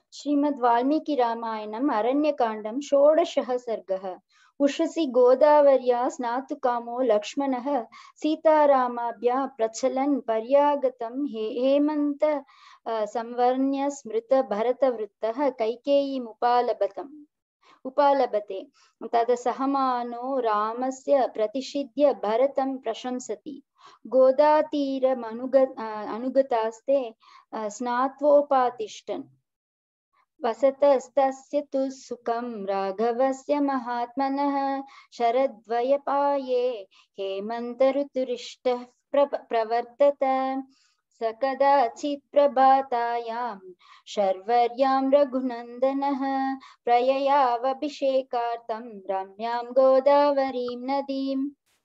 श्रीमद् वाल्मीकि रामायणम् अरण्यकाण्डं षोडशः सर्गः। उषसि गोदावर्या स्नातुकामो लक्ष्मणः सीतारामाभ्यां प्रचलन् पर्यागतं हेमन्त संवर्ण्य स्मृत भरतवृत्तः उपालभते। तद सहमानो रामस्य प्रतिषिध्य भरतं प्रशंसति। अनुगतास्ते स्नात्वोपातिष्ठन् वसतस्तस्य तु सुखं राघवस्य महात्मनः शरद्वयपाये हेमन्तऋतुरिष्टः प्रवर्तत स कदाचित् प्रभातायां शर्वर्यां रघुनन्दनः प्रययावभिषेकार्थं रम्यां गोदावरीं नदीम्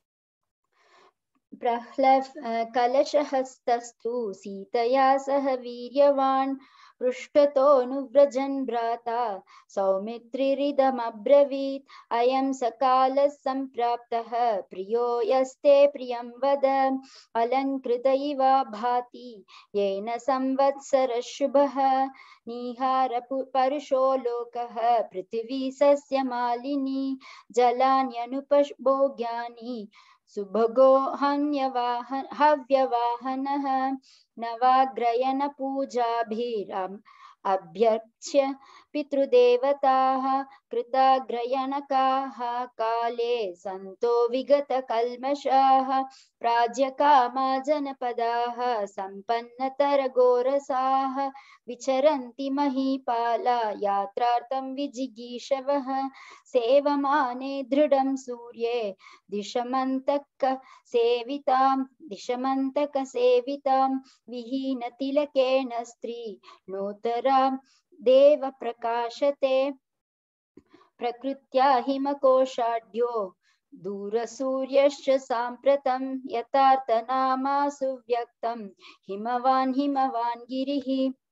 कलशहस्तस्तु सीतया सह वीर्यवान् पृष्ठतोऽनुव्रजन् भ्राता सौमित्रिरिदमब्रवीत् अयं सकालः सम्प्राप्तः प्रियो यस्ते प्रियं वद अलङ्कृत इव भाति येन संवत्सरः शुभः निहार परुषो लोकः पृथिवी सस्यमालिनी जलान्यनुपभोग्यानि सुभगो हव्यवाहनः नवाग्रयण पूजाभिरम् अभ्यर्च्य पितृदेवताः कृताग्रयणकाः काले सन्तो विगतकल्मषाः प्राज्यकामा जनपदाः सम्पन्नतरगोरसाः विचरन्ति महीपाला यात्रार्थं विजिगीषवः सेवमाने दृढं सूर्ये दिशमन्तकसेवितां विहीनतिलकेन स्त्री नोतरां देव प्रकाशते प्रकृत्या हिमकोशाढ्यो दूरसूर्यश्च साम्प्रतं यथार्थनामासु व्यक्तं हिमवान् गिरिः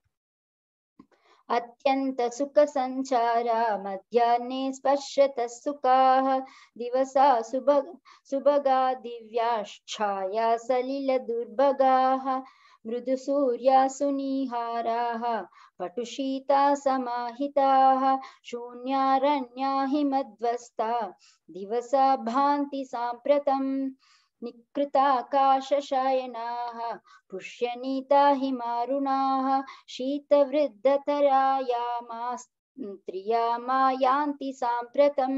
अत्यंत सुख संचारा मध्याह्ने स्पर्शतः सुखाः दिवसा सुभगा दिव्याश्छाया सलिल दुर्भगाः मृदुसूर्या सुनिहाराः पटुशीता समाहिताः शून्यारण्या हिमध्वस्ता दिवसा भान्ति साम्प्रतम् निकृताकाशशयनाः पुष्यनीता हिमारुणाः शीतवृद्धतरायामास्त्रियामा यान्ति साम्प्रतं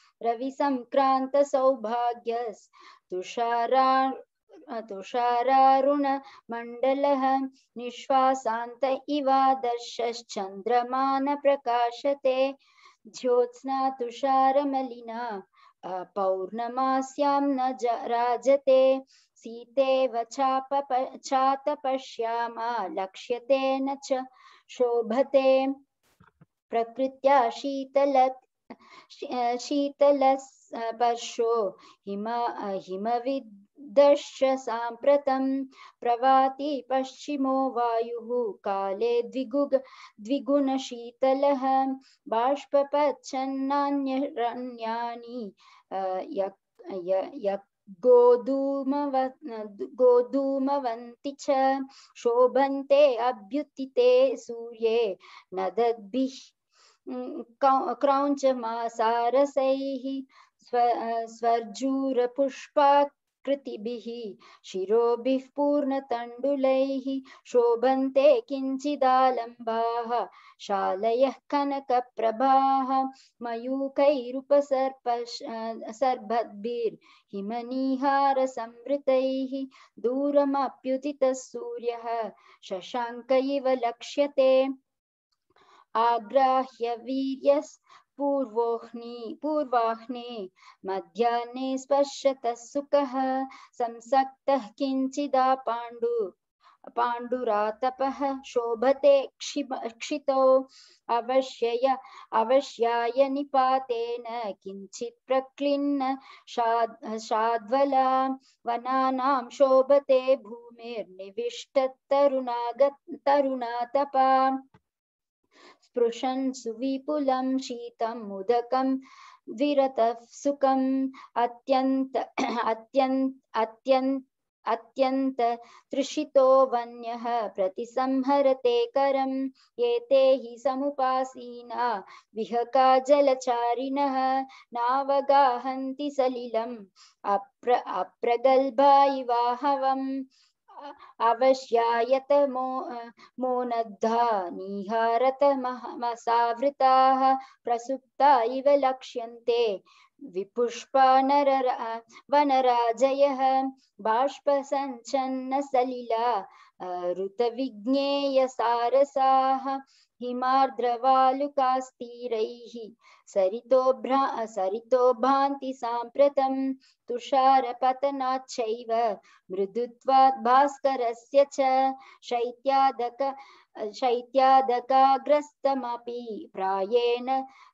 तुषारारुणमण्डलः निश्वासान्त इवादर्शश्चन्द्रमान प्रकाशते ज्योत्स्ना तुषारमलिना पौर्णमास्यां न राजते सीतेव चातपश्यामा लक्ष्यते न च शोभते प्रकृत्या शीतलस्पर्शो हिमविदश्च साम्प्रतं प्रवाति पश्चिमो वायुः काले द्विगुणशीतलः बाष्पपच्छन्नान्यरण्यानि गोधूमवन्ति च शोभन्ते अभ्युत्थिते सूर्ये नदद्भिः क्रौञ्चमासारसैः स्वर्जूरपुष्पाकृतिभिः शिरोभिः पूर्णतण्डुलैः शोभन्ते किञ्चिदालम्बाः शालयः कनकप्रभाः मयूखैरुपसर्पद्भिर्हिमनीहारसंवृतैः दूरमप्युदितः सूर्यः शशाङ्क इव लक्ष्यते आग्राह्य वीर्यपूर्वाह्ने मध्याह्ने स्पर्शतः सुखः संसक्तः किञ्चिदा पाण्डुरातपः शोभते क्षितौ अवश्याय निपातेन किञ्चित् प्रक्लिन्न शाद्वला वनानां शोभते भूमिर्निविष्टतरुणातपा स्पृशन् सुविपुलं शीतं मुदकं विरतः सुखम् अत्यंत तृषितो वन्यः प्रतिसंहरते करम् एते हि समुपासीना विहका जलचारिणः नावगाहन्ति सलिलम् अप्रगल्भा इवाहवम् अवश्यायत मोनद्धा निहारत मसावृताः प्रसुप्ता इव लक्ष्यन्ते विपुष्पा वनराजयः बाष्पसञ्चन्न सलिला ऋतविज्ञेयसारसाः हिमार्द्रवालुकास्तीरैः सरितो भान्ति साम्प्रतं तुषारपतनाच्चैव मृदुत्वात् भास्करस्य च शैत्यादकाग्रस्तमपि प्रायेण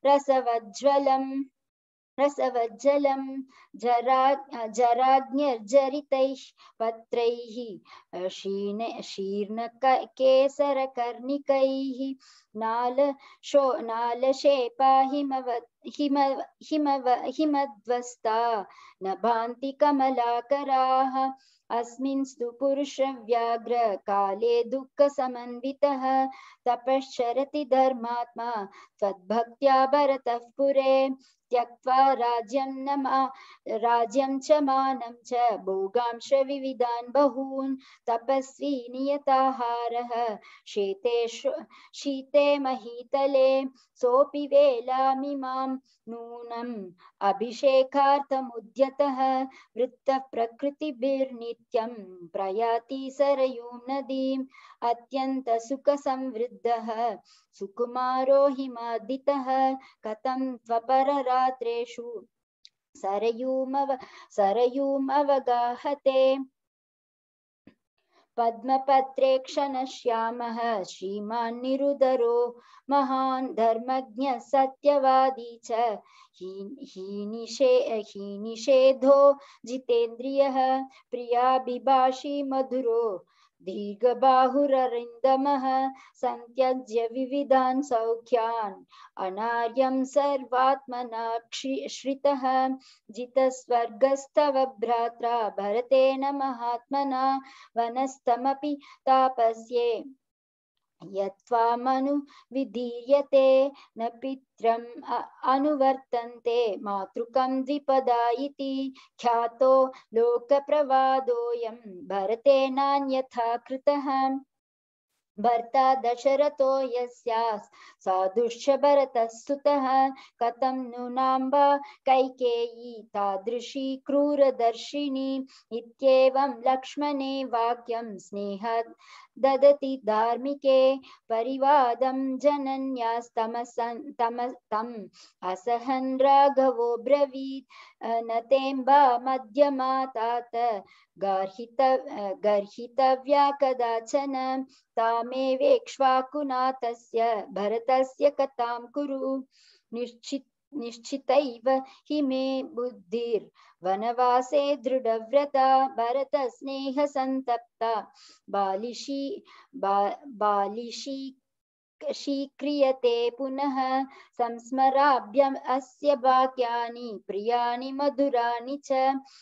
रसवज्जलं जराग्न्यर्जरितैः पत्रैः शीर्णकेसरकर्णिकैः नालशेपा हिमद्वस्ता न भान्ति कमलाकराः अस्मिंस्तु पुरुषव्याघ्र काले दुःखसमन्वितः तपश्चरति धर्मात्मा त्वद्भक्त्या भरतः पुरे त्यक्त्वा राज्यं च मानं च भोगांश विविधान् बहून् तपस्वी नियताहारः शीते महीतले सोऽपि वेलामिमां नूनम् अभिषेकार्थमुद्यतः वृत्तः प्रकृतिभिर्नित्यं प्रयाति सरयूं नदीम् अत्यन्त सुखसंवृद्धः सुकुमारो हिमादितः कथं त्वपररात्रेषु सरयूमवगाहते पद्मपत्रे क्षणश्यामः श्रीमान् निरुदरो महान् धर्मज्ञ सत्यवादी च हीनिषेधो जितेन्द्रियः प्रियाभिभाषी मधुरो दीर्घबाहुररिन्दमः संत्यज्य विविधान् सौख्यान् अनार्यं सर्वात्मना श्रितः जितस्वर्गस्तव भ्रात्रा भरतेन महात्मना वनस्थमपि तापस्ये यत्त्वामनु विधीयते न पित्रम् अनुवर्तन्ते मातृकं द्विपदा इति ख्यातो लोकप्रवादोऽयं भरतेनान्यथा कृतः भर्ता दशरथो यस्यास् साधुश्च भरतः सुतः कथं नु नाम्बा कैकेयी तादृशी क्रूरदर्शिनी इत्येवं लक्ष्मणे वाक्यं स्नेहात् ददति धार्मिके परिवादं जनन्यास्तम् असहन् राघवो ब्रवीत् न तेऽम्बा मध्यमा तात गर्हितव्या कदाचन तामेवेक्ष्वाकुनाथस्य भरतस्य कथां कुरु निश्चितैव हि मे बुद्धिर्वनवासे दृढव्रता भरतस्नेहसन्तप्ता बालिशीक्रियते पुनः संस्मराभ्यम् अस्य वाक्यानि प्रियाणि मधुराणि च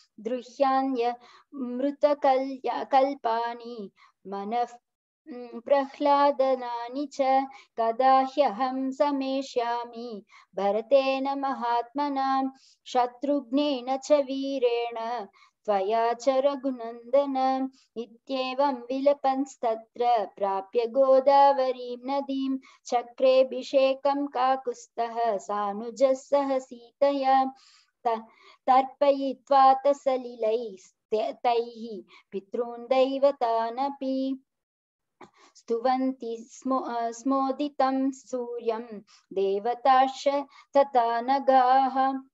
दृह्यान्यमृतकल्पानि मनः प्रह्लादनानि च कदा ह्यहं समेष्यामि भरतेन महात्मना शत्रुघ्नेन च वीरेण त्वया च रघुनन्दन इत्येवं विलपंस्तत्र प्राप्य गोदावरीं नदीं चक्रेऽभिषेकं काकुत्स्थः सानुजः सह सीतया तर्पयित्वा तसलिलैस्तैः पितॄन् दैवतानपि स्तुवन्ति स्मोदितं सूर्यं देवताश्च तथा नगाः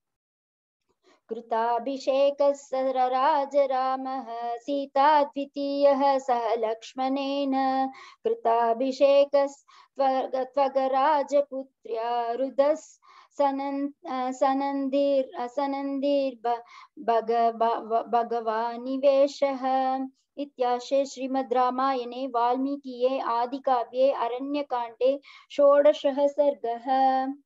कृताभिषेकः रामः सीता द्वितीयः सह लक्ष्मणेन कृताभिषेकस्त्वगराजपुत्र्या रुदस् भगवानिवेशः इत्याशे श्रीमद् रामायणे वाल्मीकिये आदिकाव्ये अरण्यकाण्डे 16 सर्गः।